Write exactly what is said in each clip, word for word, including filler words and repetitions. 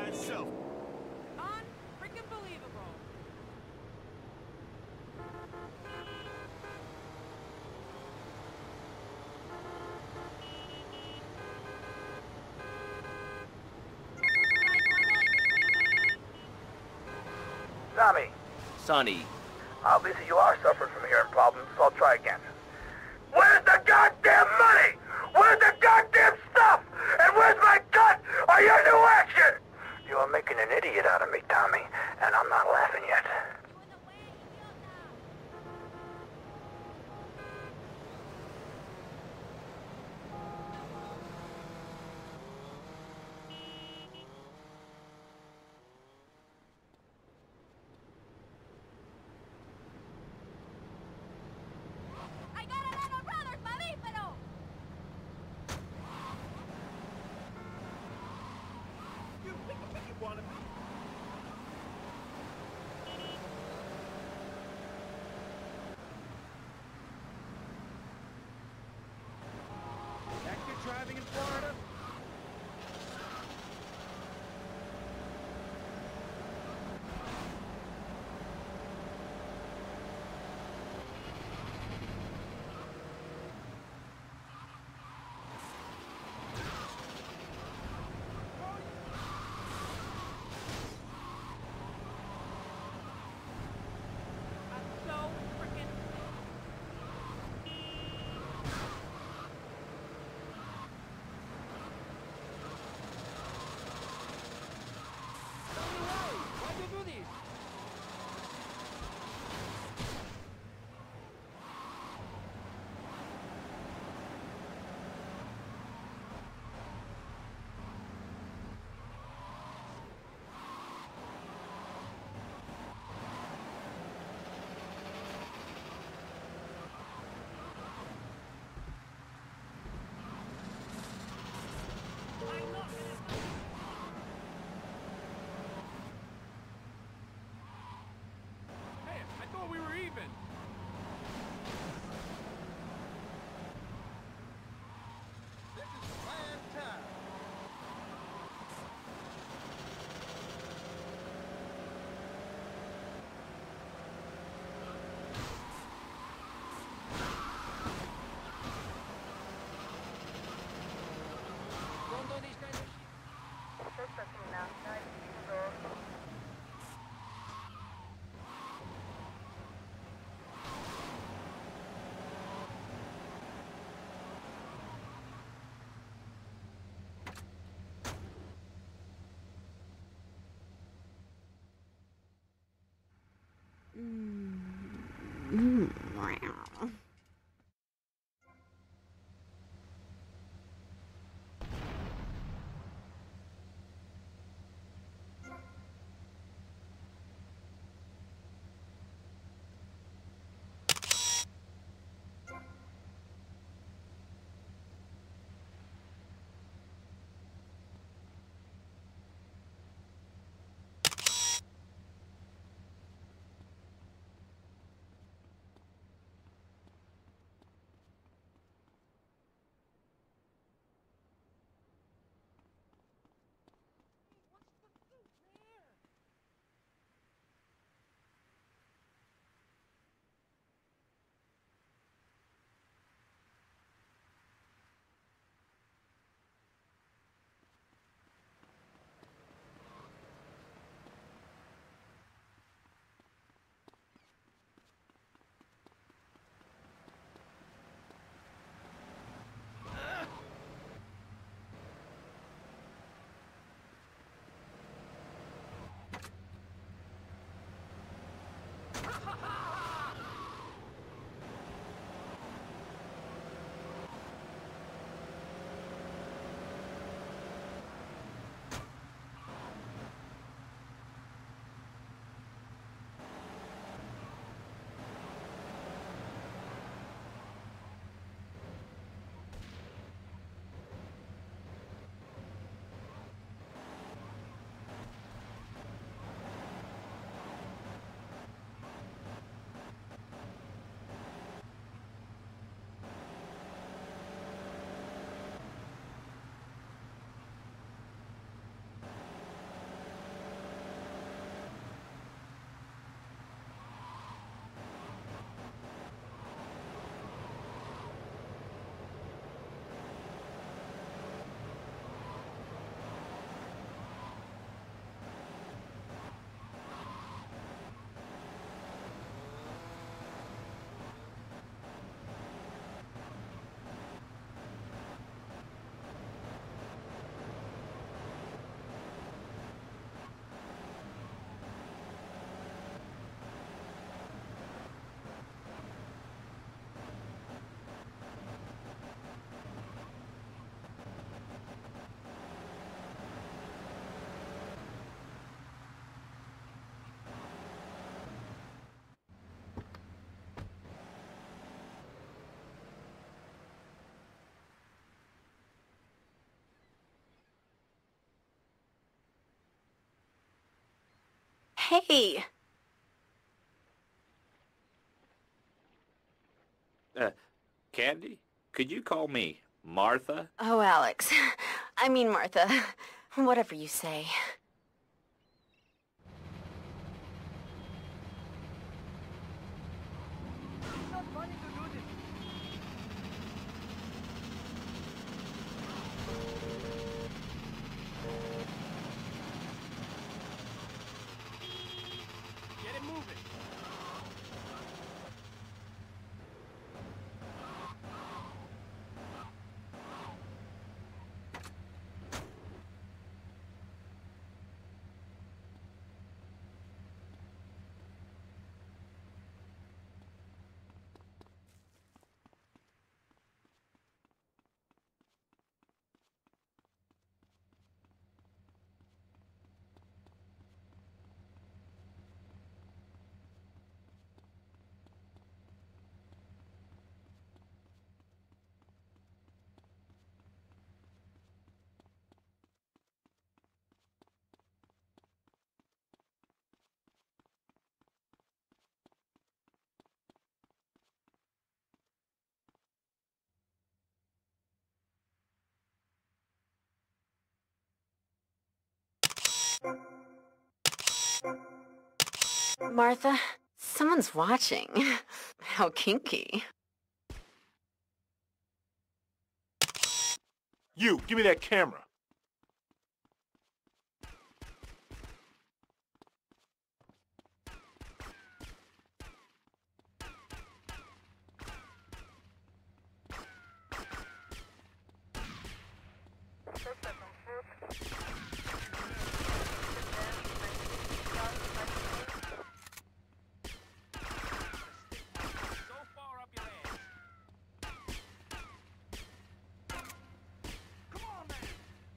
by itself. Un-freaking believable. Tommy. Sonny. Obviously you are suffering from hearing problems, so I'll try again. Where's the goddamn money? Where's the goddamn stuff? And where's my gun or your new action? You are making an idiot out of me, Tommy, and I'm not laughing yet. Driving in Florida? Hey. Uh, Candy, could you call me Martha? Oh, Alex. I mean Martha. Whatever you say. It's not funny to do this. Get it moving. Martha, someone's watching. How kinky. You, give me that camera. So far up your ass. Come on, man.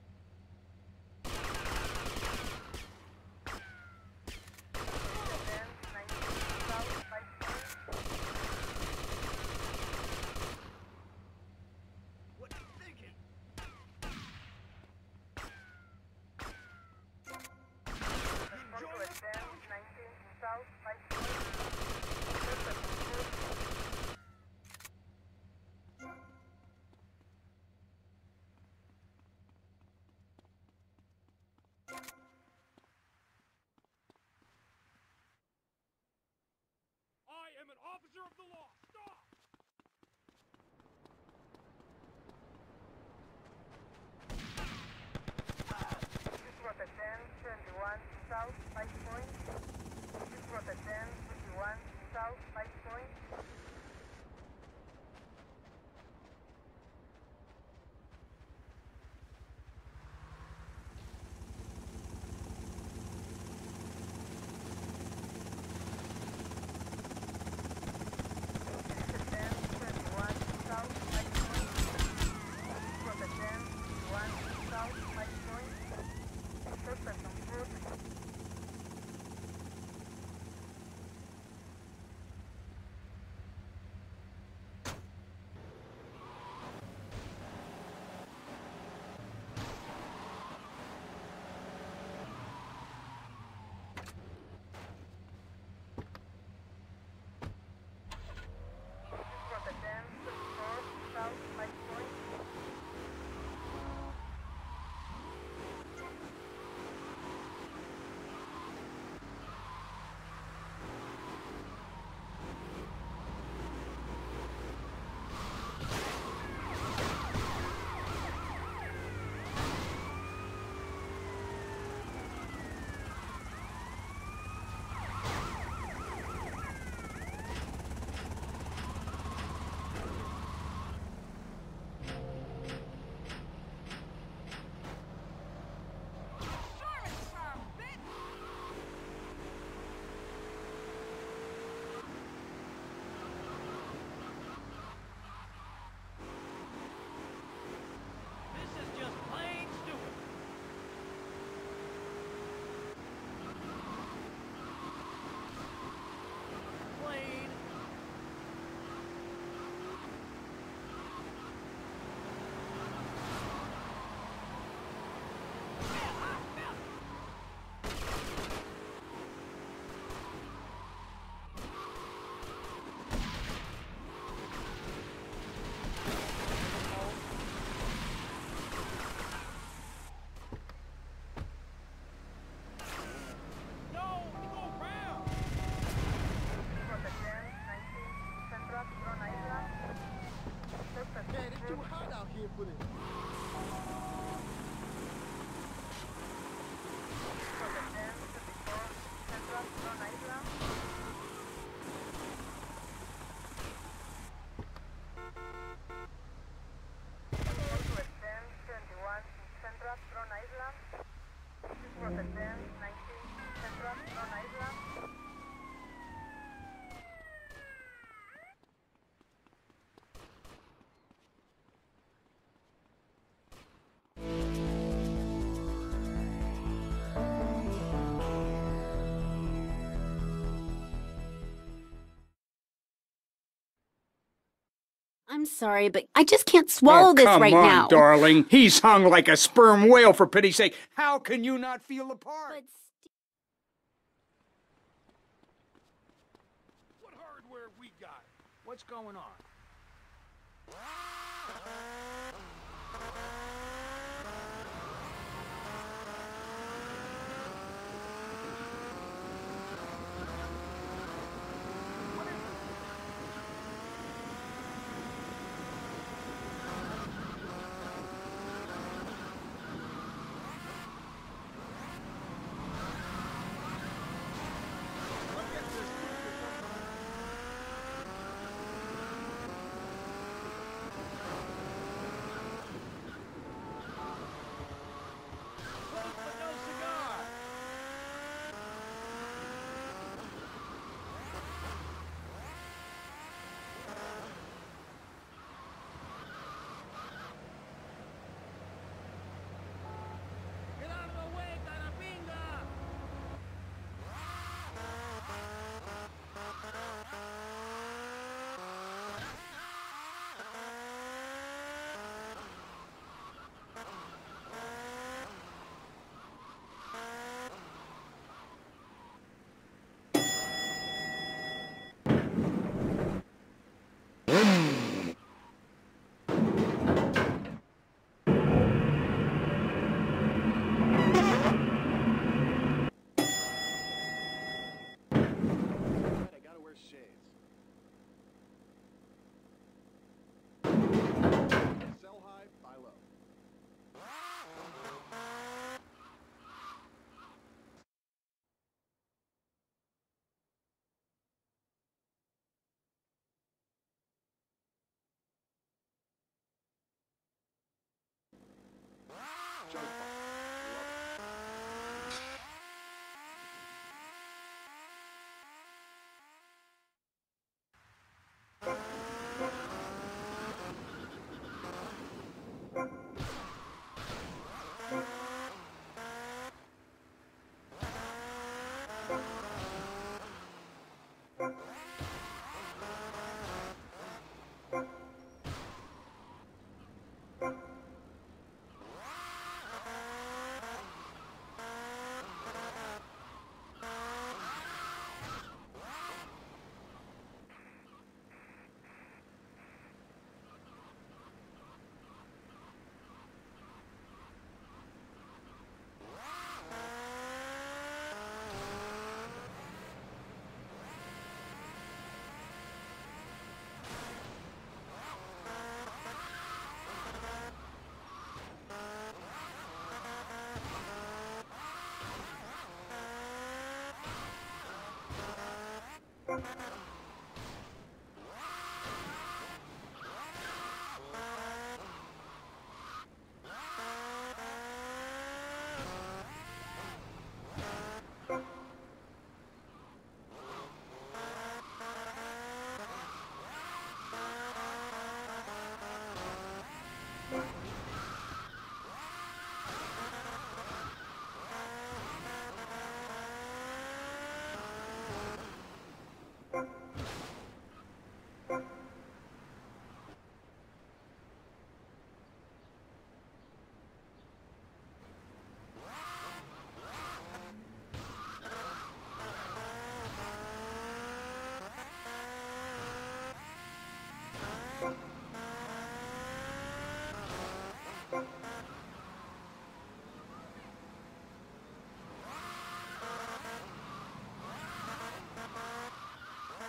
What you thinking? You enjoy this? I am an officer of the law. Stop! I'm sorry, but I just can't swallow oh, this come right on, now. darling. He's hung like a sperm whale, for pity's sake. How can you not feel the part? But What hardware have we got? What's going on?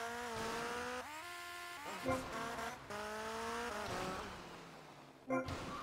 What?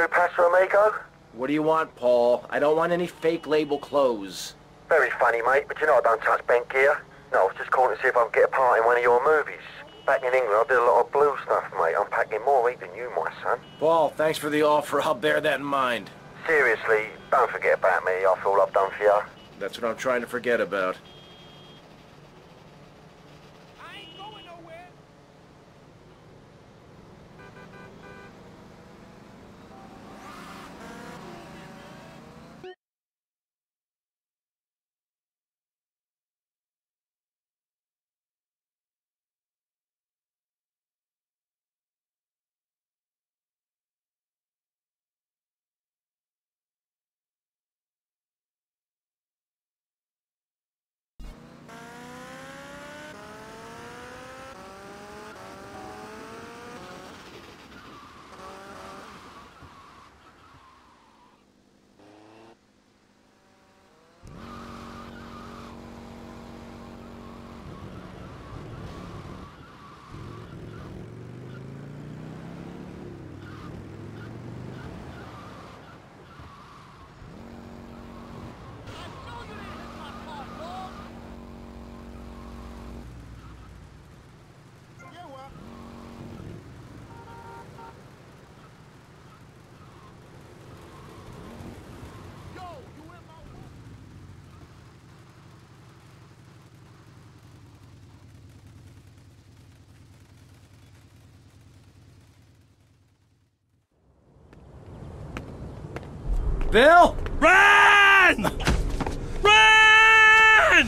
Pastor Amigo? What do you want, Paul? I don't want any fake label clothes. Very funny, mate, but you know I don't touch bent gear. No, I was just calling to see if I can get a part in one of your movies. Back in England, I did a lot of blue stuff, mate. I'm packing more heat than you, my son. Paul, thanks for the offer. I'll bear that in mind. Seriously, don't forget about me after all I've done for you. That's what I'm trying to forget about. I ain't going nowhere. Bill! Run! Run!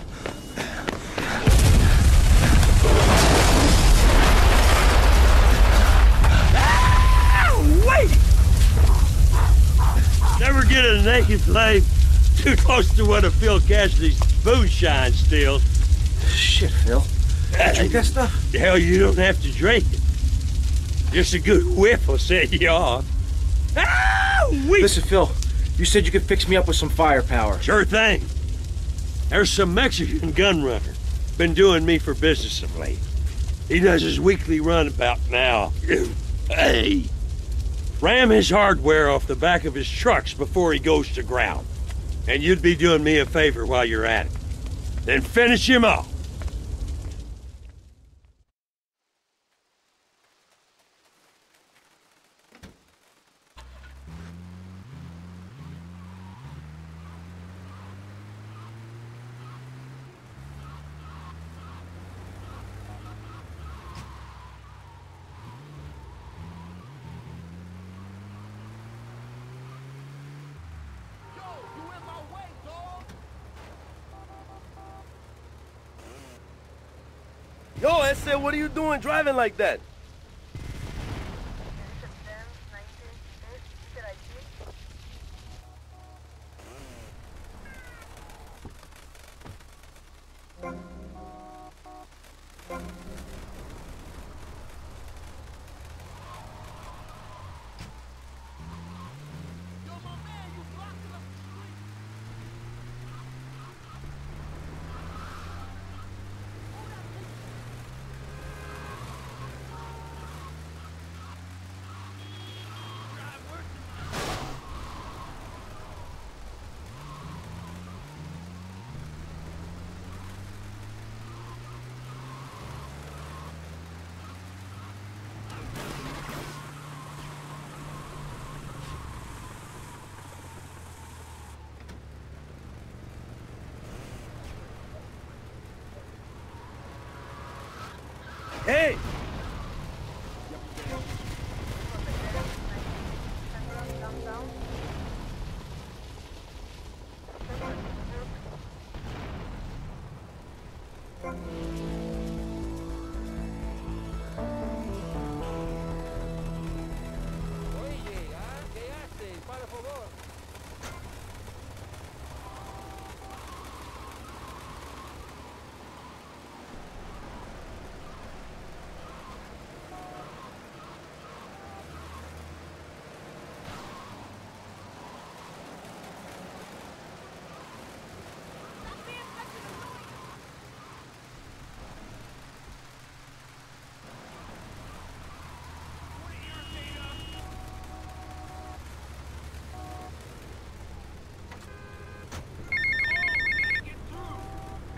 Ah, wait! Never get a naked flame too close to one of Phil Cassidy's moonshine stills. Shit, Phil. Drink that stuff? Hell, you don't have to drink it. Just a good whiff will set you off. Ah, wait! Listen, Phil, you said you could fix me up with some firepower. Sure thing. There's some Mexican gun runner. Been doing me for business of late. He does his weekly run about now. Hey! Ram his hardware off the back of his trucks before he goes to ground. And you'd be doing me a favor while you're at it. Then finish him off. Yo, I said, what are you doing driving like that? Hey!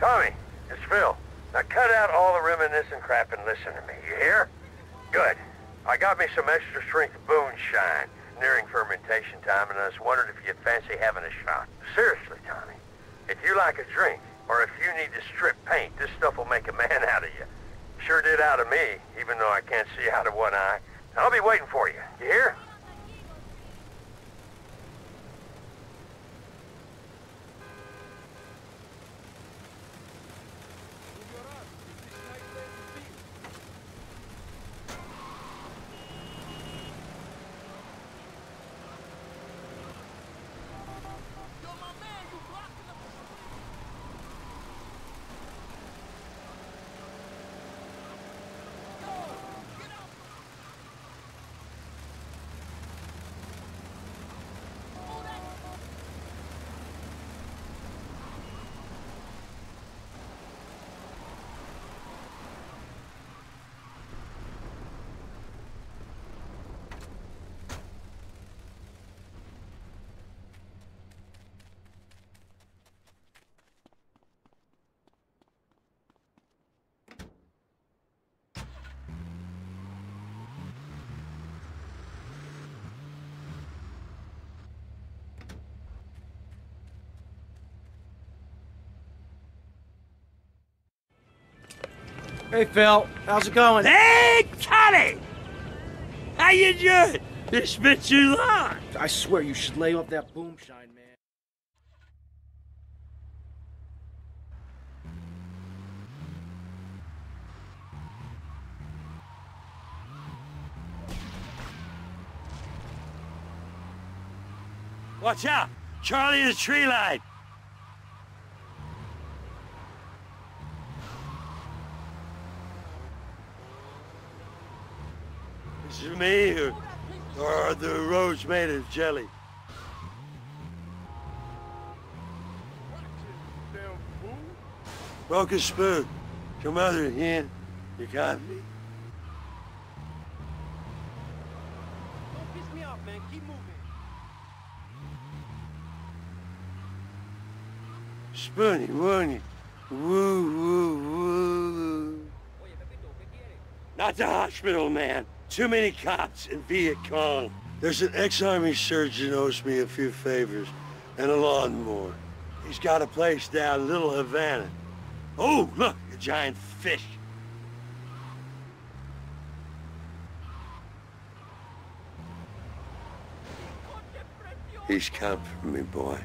Tommy, it's Phil. Now cut out all the reminiscing crap and listen to me, you hear? Good. I got me some extra strength moonshine, nearing fermentation time, and I was wondering if you'd fancy having a shot. Seriously, Tommy, if you like a drink, or if you need to strip paint, this stuff will make a man out of you. Sure did out of me, even though I can't see out of one eye. I'll be waiting for you, you hear? Hey, Phil. How's it going? Hey, Connie! How you doing? It's been too long. I swear you should lay off that boomshine, man. Watch out! Charlie in the tree line! Is it me, or, or are the roads made of jelly? Broken spoon. Your mother, Ian. You got me? Don't piss me off, man. Keep moving. Spoonie, woony. Woo, woo, woo. Not the hospital, man. Too many cops in Viet Cong. There's an ex-army surgeon owes me a few favors and a lawnmower. He's got a place down Little Havana. Oh, look, a giant fish. He's come for me, boy.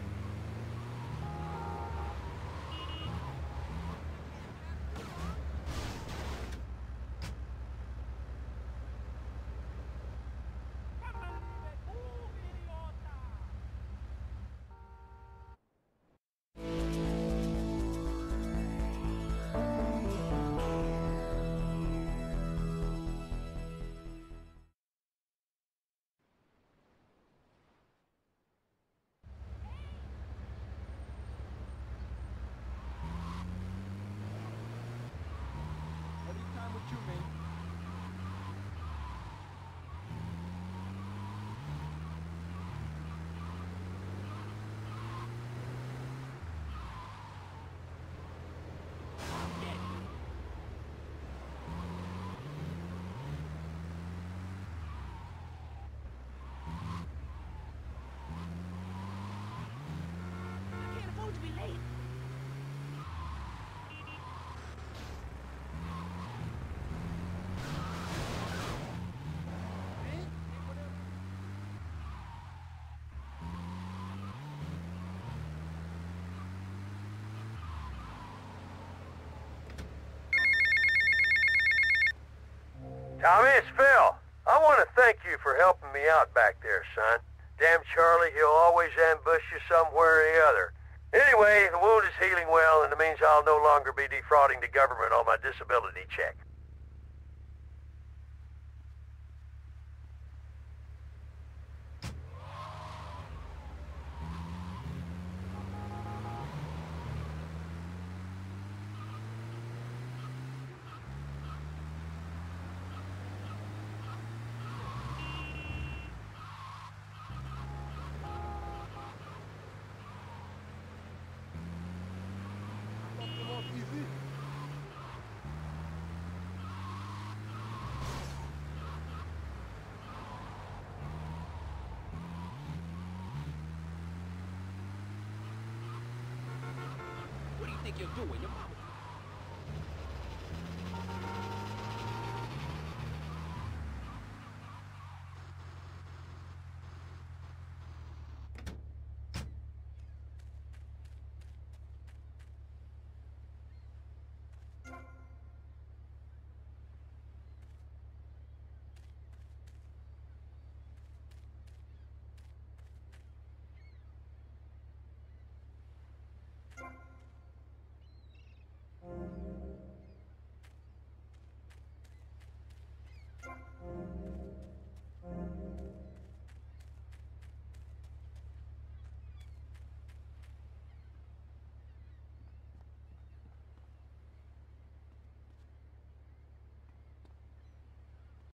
Tommy, it's Phil. I want to thank you for helping me out back there, son. Damn Charlie, he'll always ambush you somewhere or the other. Anyway, the wound is healing well, and it means I'll no longer be defrauding the government on my disability check. think you're doing? You're